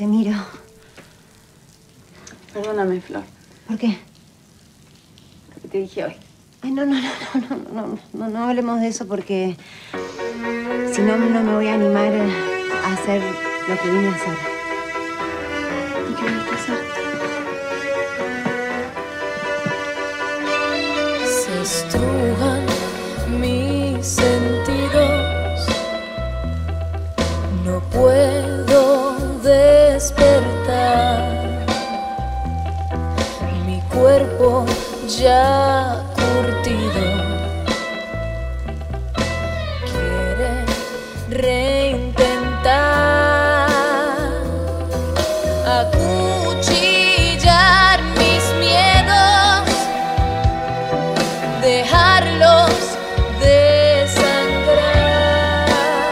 te miro. Perdóname, Flor. ¿Por qué? Lo que te dije hoy. Ay, no hablemos de eso porque si no, no me voy a animar a hacer lo que vine a hacer. ¿Y qué viniste a hacer? Se estrujan mis sentidos, no puedo despertar, mi cuerpo ya curtido quiere reintentar acuchillar mis miedos, dejarlos desangrar,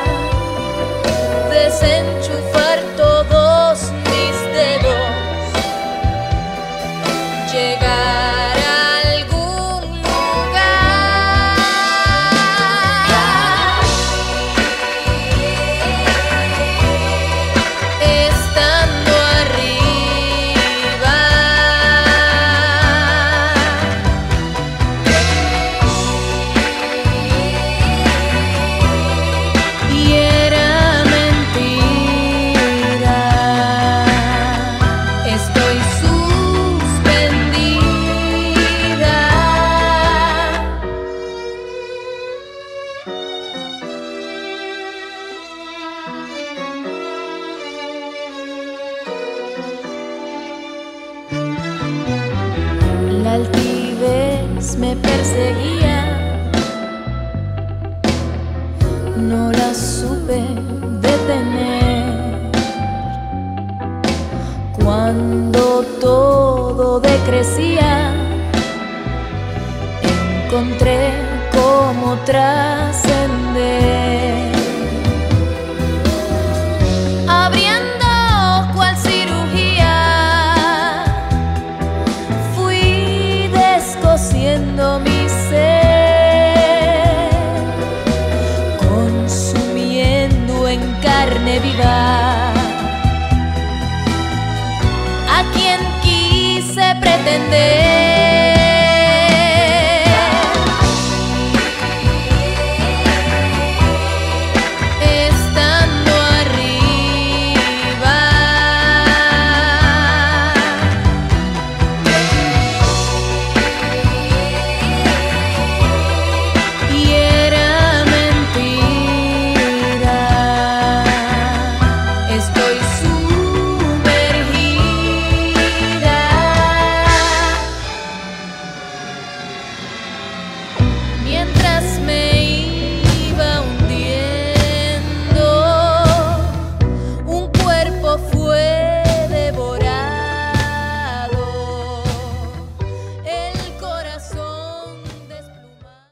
desenchufar todos mis dedos, llegar a algún lugar. Estando arriba y era mentira, estoy suspendida. La altivez me perseguía, no la supe detener. Cuando todo decrecía, encontré cómo trascender.